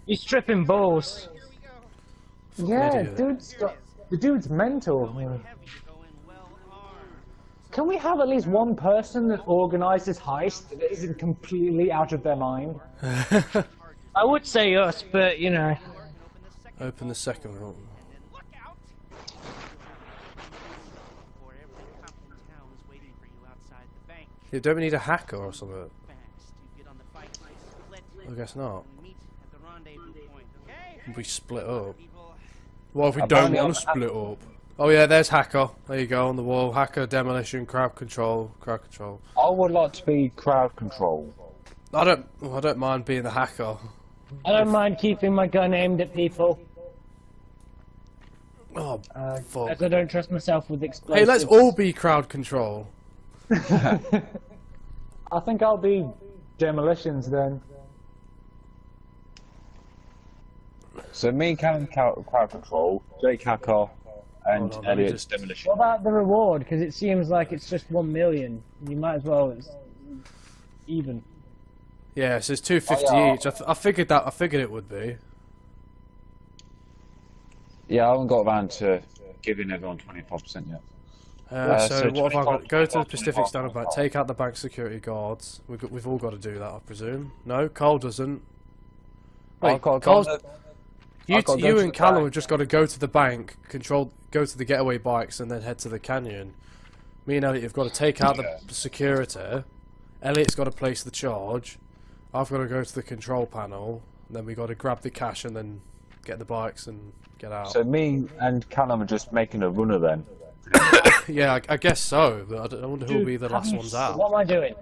He's tripping balls. Yeah, Idiot. the dude's mental. I mean, can we have at least one person that organises heist that isn't completely out of their mind? I would say us, but you know. Open the second room. Yeah, don't we need a hacker or something? I guess not. We split up. What if we don't want to split up? Oh yeah, there's hacker. There you go on the wall. Hacker, demolition, crowd control, crowd control. I would like to be crowd control. I don't mind being the hacker. I don't mind keeping my gun aimed at people. Oh, fuck. As I don't trust myself with explosives. Hey, let's all be crowd control. I think I'll be demolitions then. So me, Callum, crowd control, Jake hacker, and Hold on, let me Elliot's just- demolition. What about the reward? Because it seems like it's just 1 million. You might as well. It's even. Yeah, so it's 250 Oh, yeah. each. I figured that. I figured it would be. Yeah, I haven't got around to giving everyone 25% yet. So what have I got? 25, Go to the 25, Pacific Standard Bank. 25. Take out the bank security guards. We've all got to do that, I presume. No, Cole doesn't. Wait, I've got to Cole's, go you I've got to go you to and the Callum bank. have just got to go to the bank, go to the getaway bikes, and then head to the canyon. Me and Elliot have got to take out Yeah. the security. Elliot's got to place the charge. I've got to go to the control panel. And then we got to grab the cash and then get the bikes and get out. So me and Callum are just making a runner then. Yeah, I guess so. But I wonder who'll be the last ones out. What am I doing?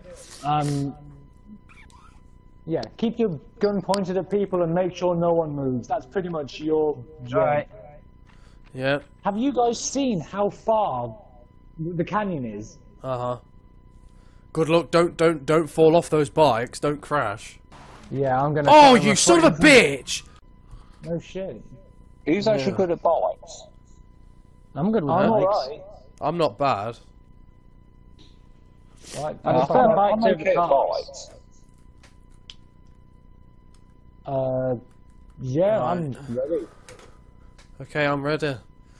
Yeah, keep your gun pointed at people and make sure no one moves. That's pretty much your job. Alright. Yeah. Have you guys seen how far the canyon is? Uh-huh. Good luck. Don't fall off those bikes. Don't crash. Yeah, I'm gonna. Oh, tell them you a son of a friend- bitch! No shit. Who's actually good at bikes? I'm good with I'm that. alright. I'm not bad. Right. I prefer I'm bikes over okay at cars. bikes. Yeah, Right. I'm ready. Okay, I'm ready.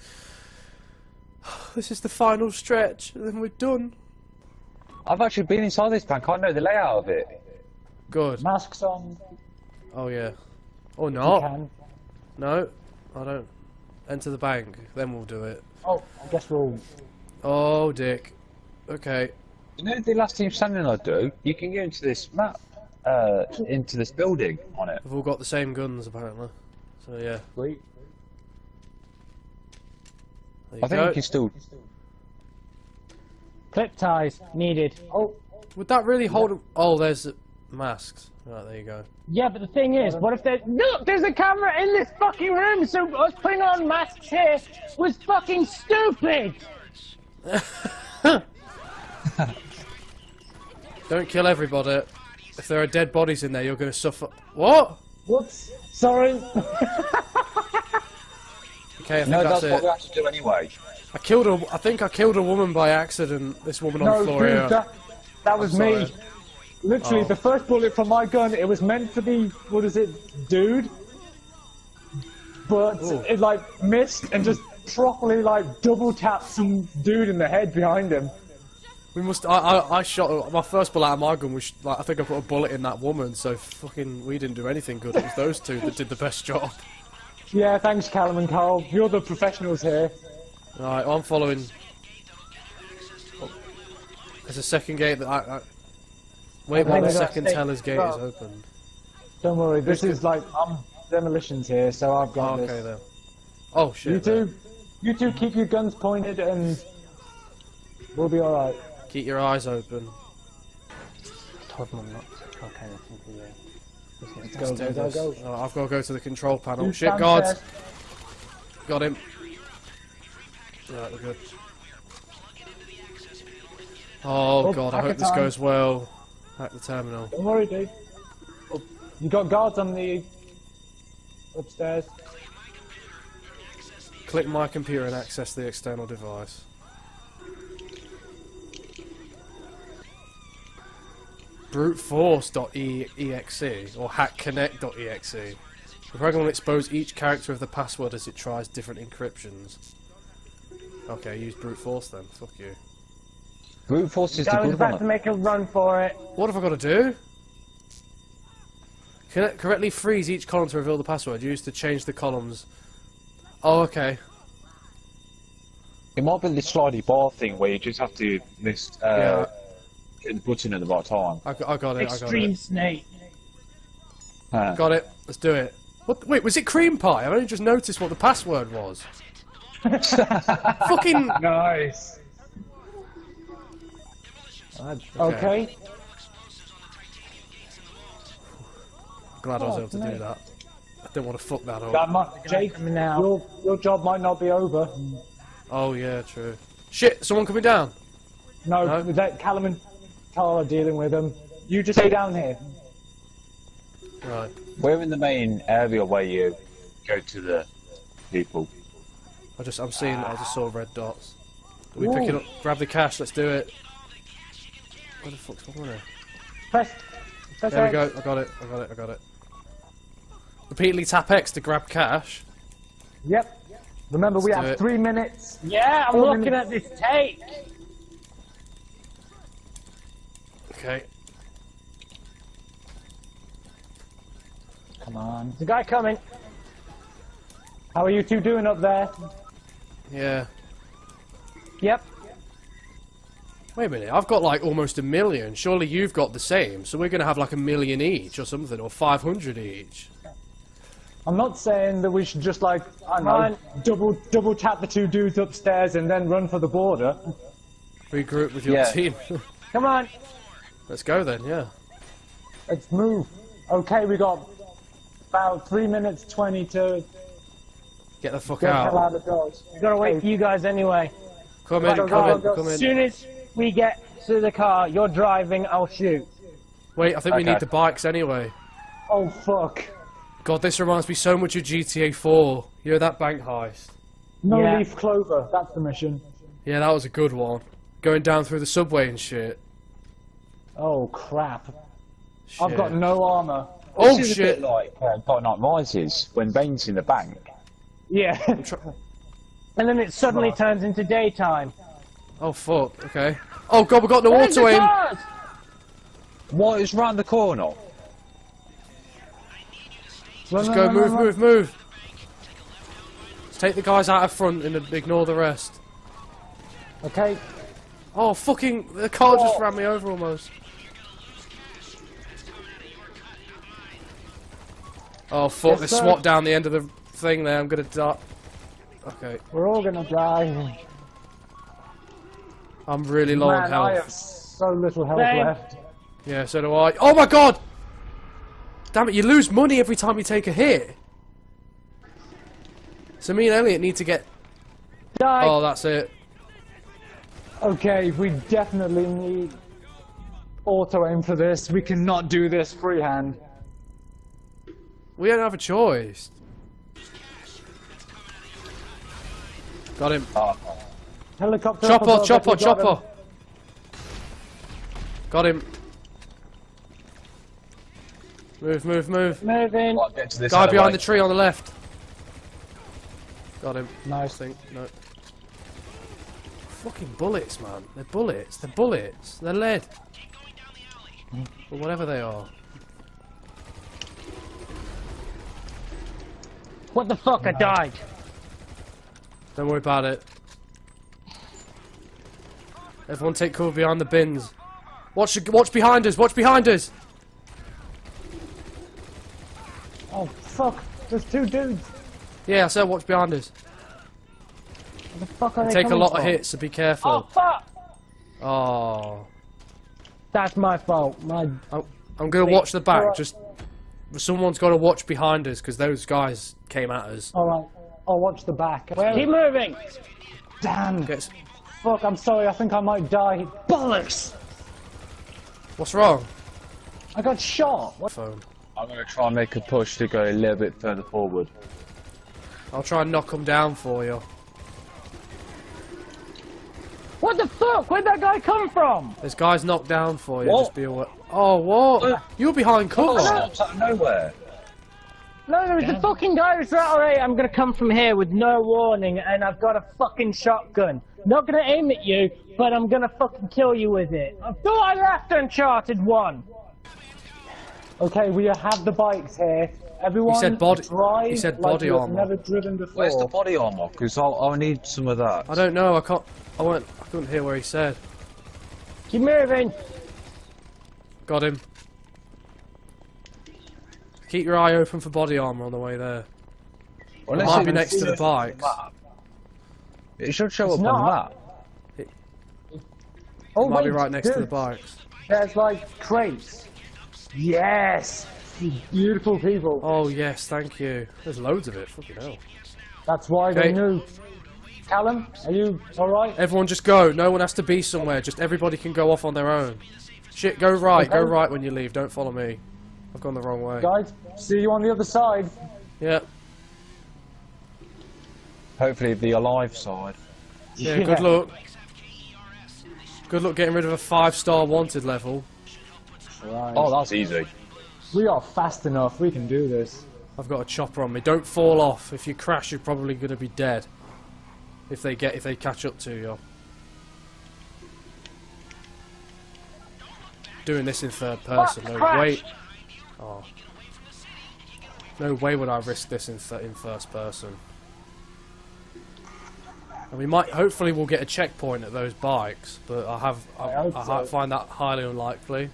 This is the final stretch, and then we're done. I've actually been inside this bank. I know the layout of it. Good. Masks on. Oh yeah. Or You not. can. No, I don't. Enter the bank. Then we'll do it. Oh, I guess we'll. Oh, Dick. Okay. You know the last team standing I do? You can go into this map, into this building on it. We've all got the same guns apparently. So yeah. Wait. There you I think go. you can still. Clip ties needed. Oh, Would that really hold? Oh, there's masks. Right, there you go. Yeah, but the thing is, what if look, there's a camera in this fucking room, so us putting on masks here was fucking stupid! Don't kill everybody. If there are dead bodies in there, you're going to suffer. What? whoops. Sorry. Okay, I think No, that's that's what it. we have to do anyway. I think I killed a woman by accident. This woman on No, the floor dude, here. that was I'm me. sorry. Literally, Oh. the first bullet from my gun, it was meant for the, what is it, dude? But Ooh. it, like, missed and just properly, like, double tapped some dude in the head behind him. We must. I shot my first bullet out of my gun. Was like I think I put a bullet in that woman. So fucking we didn't do anything good. It was those two that did the best job. Yeah, thanks, Callum and Carl. You're the professionals here. Right, I'm following. Oh, there's a second gate that wait while think the we got second state- teller's gate is opened. Don't worry, this is like, I'm demolitions here, so I've got Oh, this. okay then. Oh shit. You two keep your guns pointed and we'll be alright. Keep your eyes open. Told mum not to. Okay, I think we Let's Let's go, do go, go, this. go. Oh, I've got to go to the control panel. You Shit, stand guards. there. Got him. Right, we're good. Oh Oh, god, I hacker hope this time. goes well. Hack the terminal. Don't worry, dude. Oh, you got guards on the upstairs. Click my computer and access the external device. Bruteforce.exe or hackconnect.exe. The program will expose each character of the password as it tries different encryptions. Okay, use brute force then. Fuck you. Brute force is the Guy was good about one. to make a run for it. What have I got to do? Correctly freeze each column to reveal the password. Use to change the columns. Oh, okay. It might be the slidey bar thing where you just have to hit the button at the right time. I got it. Extreme snake. Got it. Let's do it. What? Wait, was it cream pie? I only just noticed what the password was. Fucking. Nice. Okay. Glad I was able to do that. I didn't want to fuck that up. That might, Jake, your job might not be over. Oh yeah, true. Shit! Someone coming down. No, that Callum and Carl are dealing with them. You just stay down here. Right. We're in the main area where you go to the people. I just saw red dots. Do we pick it up? Grab the cash. Let's do it. Where the fuck's my money? Press There we X. go. I got it. Repeatedly tap X to grab cash. Yep. Remember, we Let's do have it. 3 minutes. Yeah, I'm 4 looking minutes. at this tape. Okay. Come on. There's a guy coming. How are you two doing up there? Yeah. Yep. Wait a minute. I've got like almost 1 million. Surely you've got the same. So we're gonna have like 1 million each or something, or 500 each. I'm not saying that we should just like, I don't know, double tap the 2 dudes upstairs and then run for the border. Regroup with your Yeah. team. Come on. Let's go then. Yeah. Let's move. Okay, we got about 3 minutes 20 to Get the fuck get the hell out. out of the doors. We gotta wait for you guys anyway. Come in. Go, Come go, in. go. Come As in. soon as we get to the car, you're driving, I'll shoot. Wait. I think we Okay. need the bikes anyway. Oh fuck. God, this reminds me so much of GTA 4. You know that bank heist? No Yeah. leaf clover, that's the mission. Yeah, that was a good one. Going down through the subway and shit. Oh crap. Shit. I've got no armor. Oh This is a shit! bit like Dark Knight Rises when Bane's in the bank. Yeah. And then it suddenly turns into daytime. Oh fuck. Okay. Oh god, we got no There's auto the aim. cars! What is round the corner? Just go. Move. Let's take the guys out of front and ignore the rest. Okay. Oh fucking! The car just ran me over almost. Oh fuck! Yes, They sir. SWAT down the end of the thing there. I'm gonna die. Okay. We're all gonna die. I'm really low on Man, I have health. so little health Same. left. Yeah, so do I. Oh my god! Damn it! You lose money every time you take a hit. So me and Elliot need to get. Die! Oh, that's it. Okay, we definitely need auto aim for this. We cannot do this freehand. We don't have a choice. Got him. Helicopter. up Chopper, above, chopper, if you got chopper. Got him. Move. Moving. Right, get to this Guy other behind way. the tree on the left. Got him. him. Nice. Think. No. Fucking bullets, man. They're bullets. They're bullets. They're lead. Or whatever they are. What the fuck? I died. Don't worry about it. Everyone take cover behind the bins. Watch behind us. Watch behind us. Oh fuck! There's 2 dudes. Yeah, I said watch behind us. What the fuck are they Take a coming lot of from? hits, so be Oh careful. fuck! Oh. That's my fault. My. I'm gonna watch the back. Alright. Just someone's got to watch behind us because those guys came at us. All right. I'll watch the back. Keep moving. Damn. Gets- Fuck! I'm sorry. I think I might die. Bollocks! What's wrong? I got shot. What? Phone. I'm going to try and make a push to go a little bit further forward. I'll try and knock them down for you. What the fuck? Where'd that guy come from? There's guys knocked down for you. What? Just be aware. Oh, what? Uh, You're behind cover. Stops out of nowhere. No, there was a fucking guy who's like, alright, I'm gonna come from here with no warning, and I've got a fucking shotgun. Not gonna aim at you, but I'm gonna fucking kill you with it. I thought I left Uncharted 1. Okay, we have the bikes here. Everyone He said body. drive He said like body you've armor. never driven before. Where's the body armor? Because I'll need some of that. I don't know. I can't. I couldn't hear where he said. Keep moving. Got him. Keep your eye open for body armor on the way there. Well, It let's might see be if next it's to the on bikes. map. It should show It's up on the not. map. Oh, It might be wait, right next to the dude. bikes. There's like crates. Yes! You beautiful people. Oh yes, thank you. There's loads of it. Fucking hell. That's why Okay. they knew. Callum, are you alright? Everyone just go. No one has to be somewhere. Just everybody can go off on their own. Shit, go right. Go Okay. right when you leave. Don't follow me. I've gone the wrong way. Guys, see you on the other side. Yeah. Hopefully the alive side. Yeah, good luck. Good luck getting rid of a 5-star wanted level. Right. Oh, that's easy. We are fast enough, we can do this. I've got a chopper on me. Don't fall off. If you crash, you're probably going to be dead. If they catch up to you. Doing this in third person. No way. Oh. No way would I risk this in first person. And we might, hopefully, we'll get a checkpoint at those bikes, but I hope so. find that highly unlikely.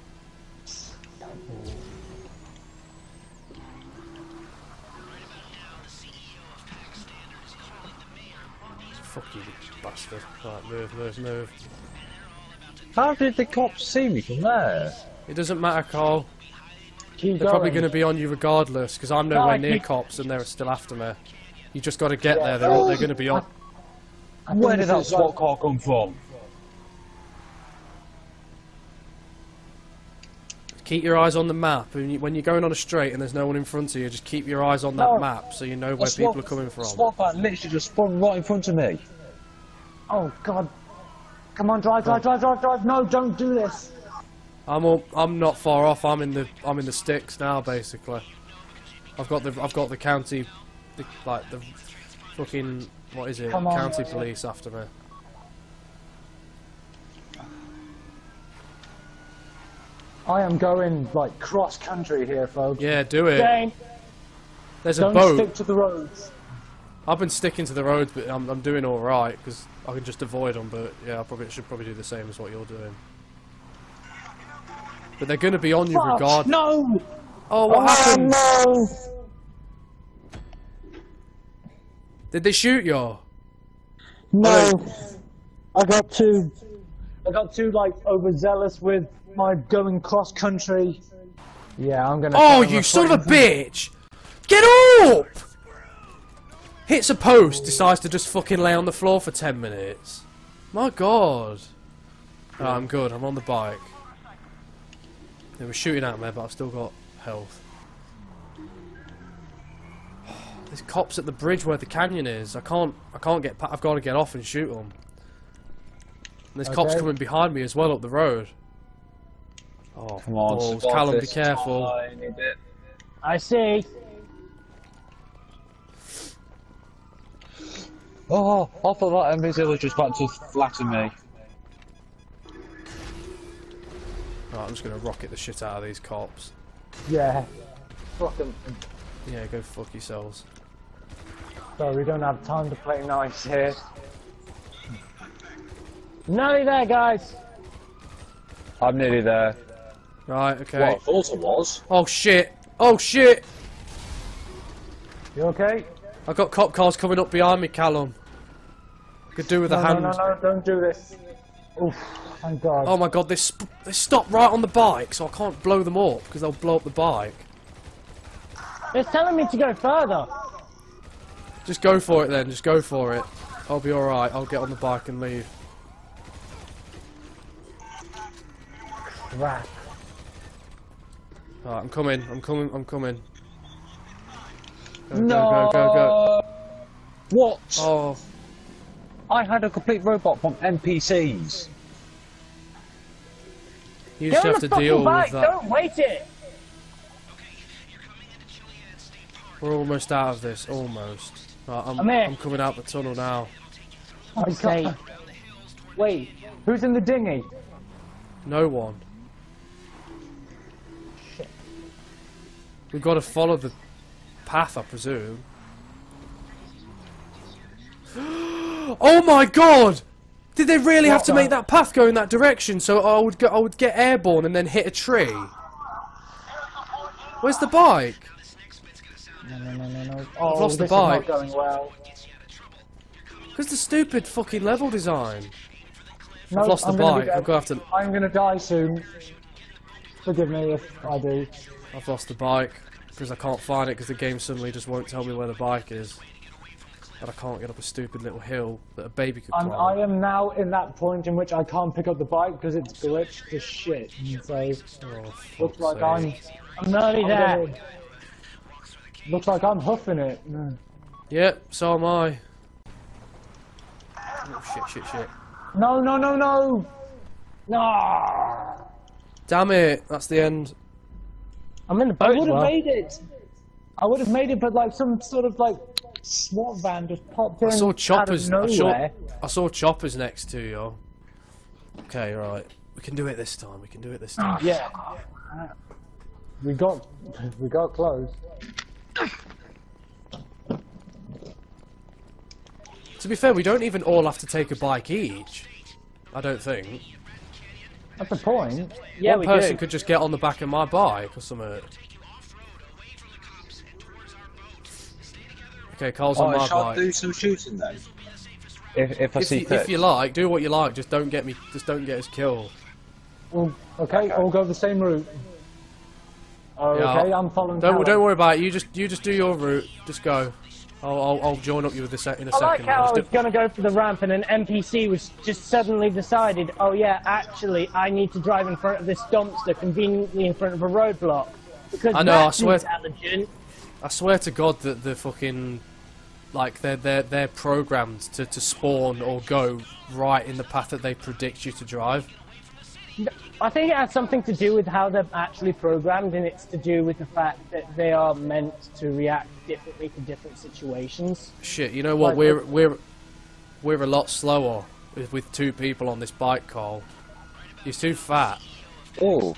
Fuck you, bastard. Right, move. How did the cops see me from there? It doesn't matter, Carl. Keep They're probably going. going to be on you regardless, because I'm No, nowhere I near think- cops and they're still after me. You just got to get Yeah. there. They're going to be on. I think Where did this that is SWAT like- car come from? Keep your eyes on the map. When you're going on a straight and there's no one in front of you, just keep your eyes on that No. map so you know where people are coming from. A SWAT van literally just spun right in front of me. Oh god. Come on, drive. No, don't do this. I'm not far off. I'm in the sticks now, basically. I've got the county, the fucking what is it? Come on. County police after me. I am going like cross country here, folks. Yeah, do it. Jane. There's a Don't boat. stick to the roads. I've been sticking to the roads, but I'm doing all right because I can just avoid them. But yeah, I should probably do the same as what you're doing. But they're going to be on you Fuck, regardless. no! Oh, what happened? No! Did they shoot you? No. I got too like overzealous with my going cross country. Yeah, I'm gonna. Oh, tell you my son of a friends. bitch! Get up! Hits a post, decides to just fucking lay on the floor for 10 minutes. My god. Oh, I'm good, I'm on the bike. They were shooting at me, but I've still got health. There's cops at the bridge where the canyon is. I can't get. I've got to get off and shoot them. And there's cops Okay. coming behind me as well up the road. Oh, Come on, balls. spot Callum, be this careful. tiny bit. I see. Oh, I thought that NPC was just about to flatter me. Right, I'm just gonna rocket the shit out of these cops. Yeah. Fuck 'em. Yeah, go fuck yourselves. So we don't have time to play nice here. Nearly there, guys. I'm nearly there. Right, okay. Well, I thought I was. Oh shit! Oh shit! You okay? I've got cop cars coming up behind me, Callum. Could do with a hand. No, don't do this. Oof, thank God. Oh my god, they stop right on the bike, so I can't blow them up because they'll blow up the bike. It's telling me to go further. Just go for it then. Just go for it. I'll be all right. I'll get on the bike and leave. Crap. Alright, I'm coming. Go, No. go. What? Oh, I had a complete robot from NPCs. you Get just on have the to deal fucking bike. with that. Don't wait it. We're almost out of this, almost. Right, I'm here. I'm coming out the tunnel now. Okay. Wait, who's in the dinghy? No one. We've got to follow the path, I presume. Oh my god! Did they really have to make that path go in that direction so I would get airborne and then hit a tree? Where's the bike? No. I've lost the this bike. is not going well. Because the stupid fucking level design. No, I've lost the I'm gonna bike. be dead. I'm gonna have to. I'm gonna die soon. Forgive me if I do. I've lost the bike because I can't find it because the game suddenly just won't tell me where the bike is. And I can't get up a stupid little hill that a baby could climb. I am now in that point in which I can't pick up the bike because it's glitched to shit. And so looks like I'm nearly there. Looks like I'm huffing it. No. Yep, so am I. Oh shit. No. No! Damn it, that's the end. I'm in the I boat. would have made it. I would have made it, but like some sort of like SWAT van just popped in. I saw choppers. Out of nowhere. I saw choppers next to you. Okay, right. We can do it this time. Yeah. We got close. To be fair, we don't even all have to take a bike each. I don't think. That's the point. Yeah, One we person do. could just get on the back of my bike or something. Okay, Carl's on my shall I bike. do some shooting then? If I see If you like, do what you like. Just don't get us killed. Well, okay, we'll go the same route. Oh, Yeah, okay, I'm following. Don't Callum. worry about it. You just do your route. Just go. I'll join up you with in a I like second. how I Just was going to go for the ramp and an NPC was just suddenly decided, oh yeah, actually, I need to drive in front of this dumpster, conveniently in front of a roadblock. Because I know, I that's swear- intelligent. I swear to God that the fucking like they're programmed to spawn or go right in the path that they predict you to drive. I think it has something to do with how they're actually programmed, and it's to do with the fact that they are meant to react differently to different situations. Shit, you know what? Like- We're a lot slower with two people on this bike, Cole. He's too fat. Oh.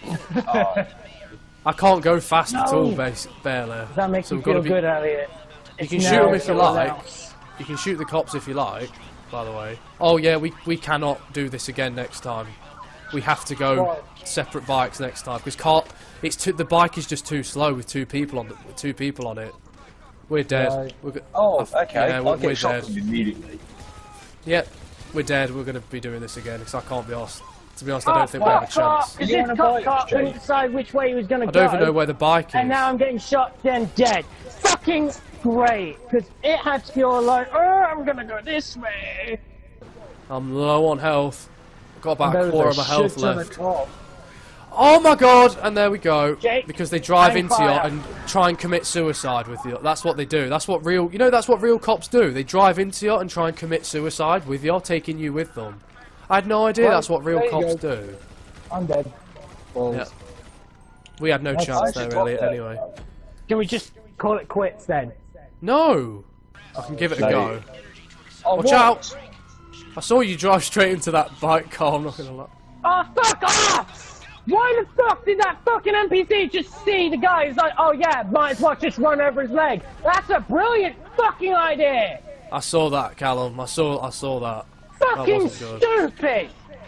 I can't go fast at all, No. barely. That makes So you we've gotta feel be- good, Elliot. You It's can shoot now them if you or like. else. You can shoot the cops if you like. By the way. Oh yeah, we cannot do this again next time. We have to go What? separate bikes next time because the bike is just too slow with two people on it. We're dead. Right. Okay. Yeah, I'll we're get shot dead. from immediately. Yep, we're dead. We're going to be doing this again because I can't be asked. To be honest, I don't think we have a chance. Because You this on a cop bike, car couldn't Jake? decide which way he was going to I go. don't even know where the bike is. And now I'm getting shot, then dead. Fucking great. Because it had to go like, oh, I'm going to go this way. I'm low on health. I've got about There a was quarter of my shit health ton of left. cop. Oh my god! And there we go. Jake, Because they drive hang into you fire. and try and commit suicide with you. That's what they do. That's what real cops do. They drive into you and try and commit suicide with you, taking you with them. I had no idea Right, that's what real there you cops go. do. I'm dead. Well, Yeah. We had no That's chance actually there, Elliot, top anyway. Can we just call it quits then? No! I can give it a No. go. oh, Watch what? out! I saw you drive straight into that bike car, I'm not gonna lie. Oh, fuck off! Why the fuck did that fucking NPC just see the guy who's like, oh yeah, might as well just run over his leg? That's a brilliant fucking idea! I saw that, Callum. I saw that. Fucking wasn't good. stupid!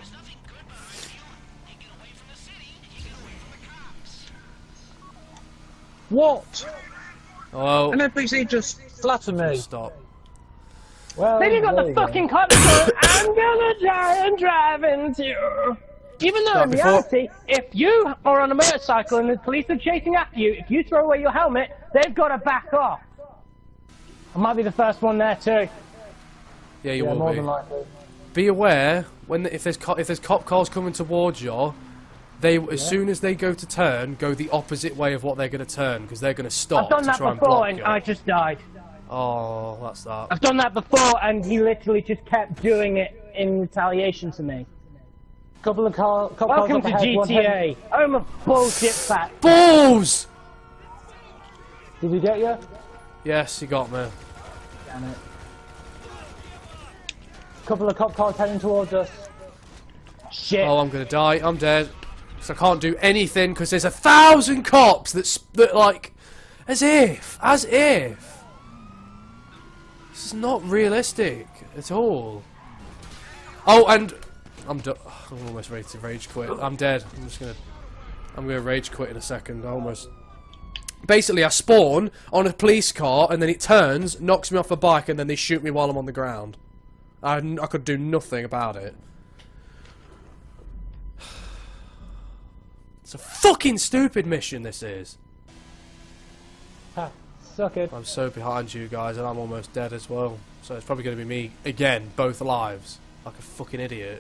What? Oh, An NPC just Flatter me. stop. Well, Then you got there the you go. fucking cop going, I'm gonna try and drive into you. Even though Right, in before- reality, if you are on a motorcycle and the police are chasing after you, if you throw away your helmet, they've got to back off. I might be the first one there too. Yeah, you Yeah, will more be. than likely. Be aware if there's cop cars coming towards you, as soon as they go to turn, go the opposite way of what they're going to turn because they're going to stop I've done to that try and before block and you. I just died. Oh, that's that. I've done that before and he literally just kept doing it in retaliation to me. Couple of cop Welcome cars to up ahead, one head- GTA. I'm a bullshit fat. Balls! Did he get you? Yes, he got me. Damn it. Couple of cop cars heading towards us. Shit. Oh, I'm gonna die. I'm dead. So I can't do anything because there's 1,000 cops that like, as if. This is not realistic at all. Oh, and I'm almost ready to rage quit. I'm dead. I'm gonna rage quit in a second. Basically, I spawn on a police car and then it turns, knocks me off a bike, and then they shoot me while I'm on the ground. I could do nothing about it. It's a fucking stupid mission, this is. Ha, suck it. I'm so behind you guys, and I'm almost dead as well. So it's probably going to be me again, both lives, like a fucking idiot.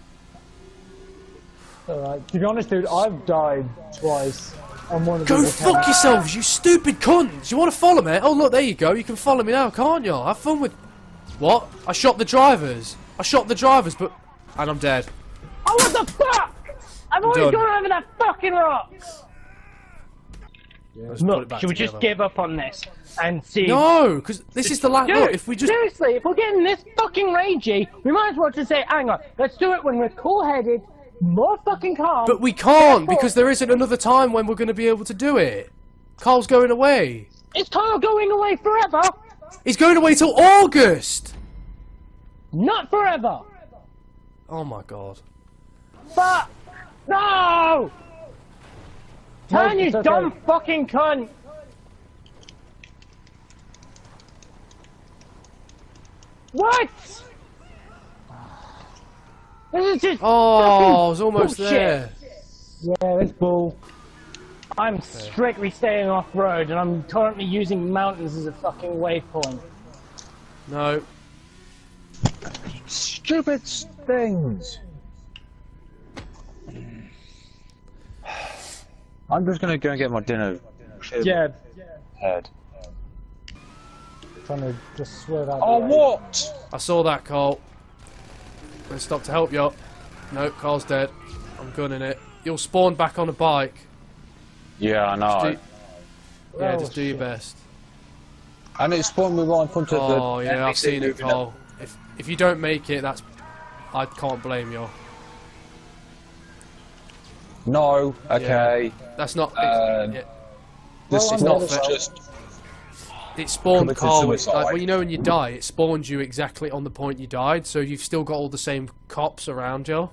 Alright. To be honest, dude, I've died twice on one of Go these fuck yourselves, you stupid cunts! You want to follow me? Oh look, there you go. You can follow me now, can't you? Have fun with. What? I shot the drivers. But and I'm dead. Oh, what the fuck? I've already done. gone over that fucking rock. Let's put it Look, back should we just together. give up on this and see? No, because this is the last. Dude, Look, if we just. seriously, if we're getting this fucking ragey, we might as well just say, hang on, let's do it when we're cool-headed, more fucking calm. But we can't because there isn't another time when we're going to be able to do it. Carl's going away. Is Carl going away forever? He's going away till August. Not forever. Oh my god. Fuck! No! Turn, you it's okay. dumb fucking cunt! What? This is just Oh, I was almost bullshit. there. Yeah, it's bull. I'm strictly staying off road, and I'm currently using mountains as a fucking waypoint. No. Stupid things. I'm just gonna go and get my dinner. Yeah, Head. trying to just swerve out. Oh, the way. what? I saw that, Carl. I'm gonna stop to help you. No, Carl's dead. I'm gunning it. You'll spawn back on a bike. Yeah, I know. Yeah, Oh, just do your shit. best. And it spawned me right in front of the. Oh yeah, I've NPC seen it, moving Carl. up. If you don't make it, I can't blame you. No, okay. That's not. This Well, is I'm not dead as well. just. It spawned Committed Carl. suicide. Like, well, you know when you die, it spawns you exactly on the point you died, so you've still got all the same cops around you.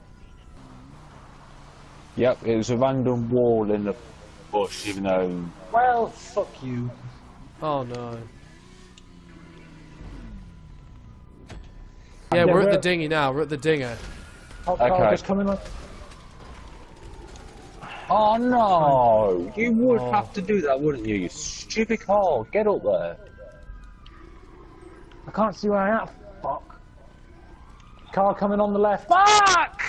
Yep, it was a random wall in the bush, even though. Well, fuck you. Oh no. Yeah, we're at the we're- dinghy now. We're at the dinger. Oh, Carl, Okay. just coming up. Oh no! You would Oh. have to do that, wouldn't you? You stupid Carl, get up there. I can't see where I am. Fuck. Car coming on the left. Fuck!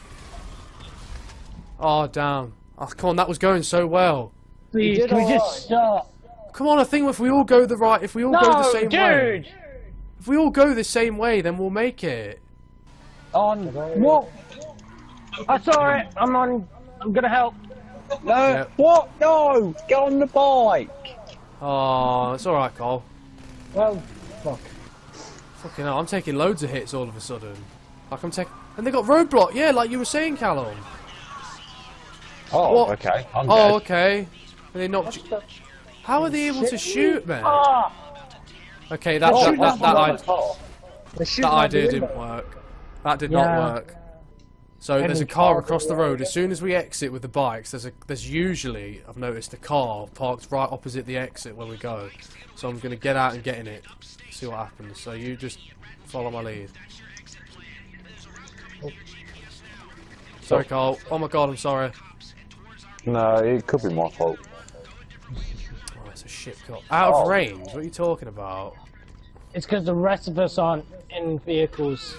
Oh damn. Oh, come on, that was going so well. Please, did can we alright. just stop? Come on, I think if we all go the right, if we all go the No, same way, dude! if we all go the same way, then we'll make it. On. What? I saw it. I'm gonna help. No! Yep. What? No! Get on the bike! Oh, it's all right, Cole. Well, fuck. Fucking hell, I'm taking loads of hits all of a sudden. Like I'm taking, and they got roadblock. Yeah, like you were saying, Callum. Oh, What? okay. I'm Oh, dead. okay. And they knocked you. How are they able to shoot, man? Ah! Okay, that They're that, shooting that, out the that, car. They're shooting that out the idea window. didn't work. That did Yeah. not work. So there's a Any car car across the that road. As soon as we exit with the bikes, there's usually, I've noticed, a car parked right opposite the exit where we go. So I'm gonna get out and get in it, see what happens. So you just follow my lead. Sorry, Carl. Oh my God, I'm sorry. No, it could be my fault. Oh, it's a shit car. Out of range? What are you talking about? It's because the rest of us aren't in vehicles.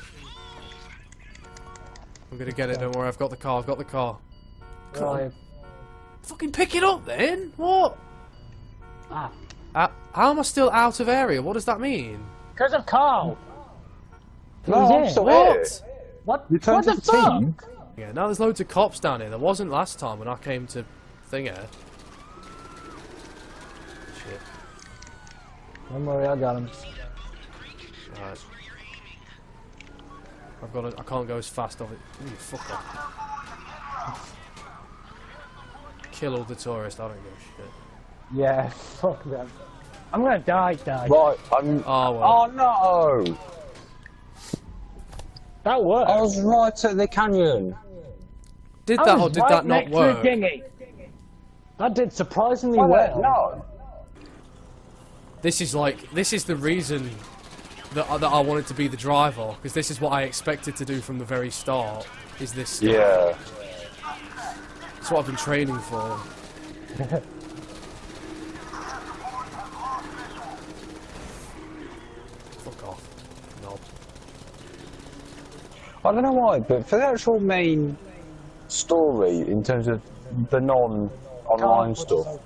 I'm gonna get it. Don't worry. I've got the car. I've got the car. Come on. Right. Fucking pick it up then. What? Ah. How am I still out of area? What does that mean? Because of Carl. No, He's I'm in. still here. What? What? You turned What to the the fuck? team? Yeah, now there's loads of cops down here. There wasn't last time when I came to Thinger. Shit. Don't worry, I got him. Right. I can't go as fast of it. Ooh, fuck off. Kill all the tourists, I don't give a shit. Yeah, fuck them. I'm gonna die. Right, I'm... Oh, well. Oh, no! That worked. I was right at the canyon. Did I that was or did right that not next to work? the dinghy. That did surprisingly Oh, well. no. This is the reason that I wanted to be the driver, because this is what I expected to do from the very start, is this stuff. Yeah. That's what I've been training for. Fuck off, knob. I don't know why, but for the actual main story, in terms of the non-online stuff,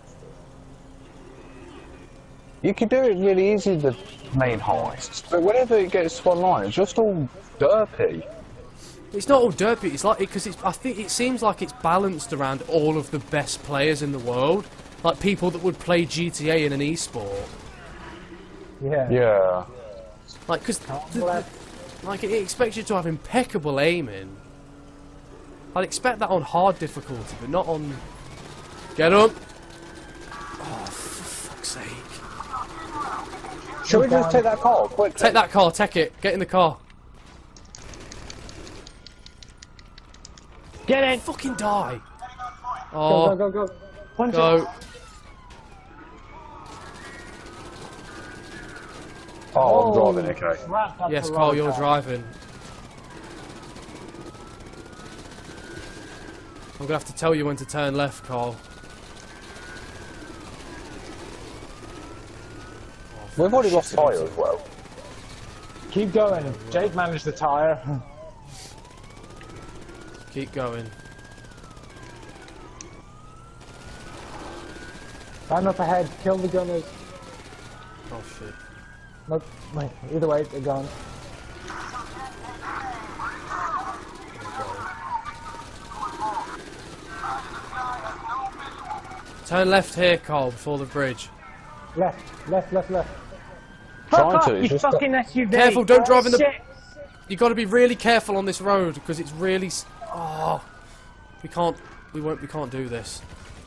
you can do it really easy, the main heists, but whenever it gets to online, it's just all derpy. It's not all derpy. It's like because I think it seems like it's balanced around all of the best players in the world, like people that would play GTA in an esport. Yeah. Yeah. Like because like it expects you to have impeccable aiming. I'd expect that on hard difficulty, but not on. Get up! Oh, for fuck's sake! Shall we just take that car quickly? Take that car. Take it. Get in the car. Get in. Fucking die! Go, Oh, go, go, go. Punch go! Oh, I'm driving, okay. Crap, that's Yes, a Carl, lot you're of driving. I'm gonna have to tell you when to turn left, Carl. We've already lost tyre as well. Keep going. Jake managed the tyre. Keep going. I'm up ahead. Kill the gunners. Oh shit. Nope. Wait, either way, they're gone. Turn left here, Carl, before the bridge. Left, left, left, left. Fuck Trying off, to, it's you just fucking SUV. Careful, don't drive in the- Shit. You got to be really careful on this road because it's really. Oh, we can't do this.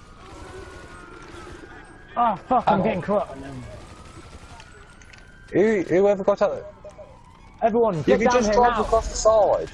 Oh fuck, I'm getting caught. Whoever got out, Everyone, you get can down just here drive now. across the side.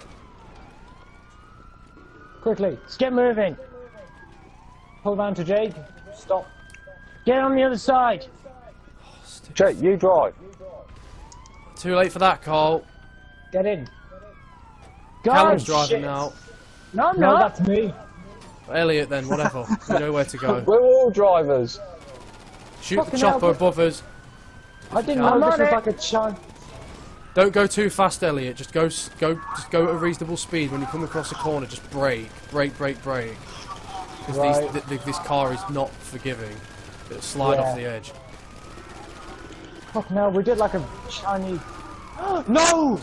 Quickly. Let's get moving. Pull down to Jake. Stop. Get on the other side. Jake, you drive. Too late for that, Carl. Get in. God, Callum's driving shit. now. No, I'm No, not. that's me. Elliot, then whatever. We know where to go. We're all drivers. Shoot the Fucking chopper hell. above us. I didn't I'm know this on was it. like a chance. Don't go too fast, Elliot. Just go at a reasonable speed. When you come across a corner, just brake. Because Right. this car is not forgiving. It'll slide Yeah. off the edge. Fuck no, we did like a Chinese. No!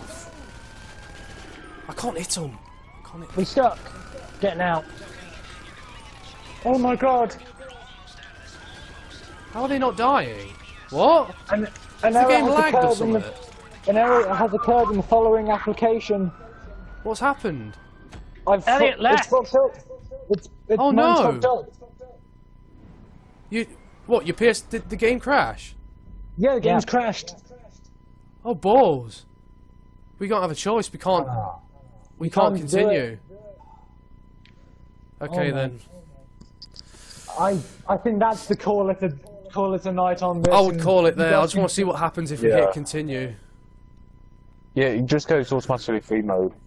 I can't hit him. We stuck. Getting out. Oh my god! How are they not dying? What? An The error game has lagged or occurred in something. the, an error has occurred in the following application. What's happened? Elliot left. It's fucked up. It's Oh, mine's no. fucked up. Your PS did the game crash? Yeah, the game's crashed. Oh balls! We don't have a choice. We can't. We can't can't do continue. Okay Oh, then. I think that's the call it a night on this. I would and call it there. I just you want to see what happens if we Yeah. hit continue. Yeah, it just goes automatically free mode.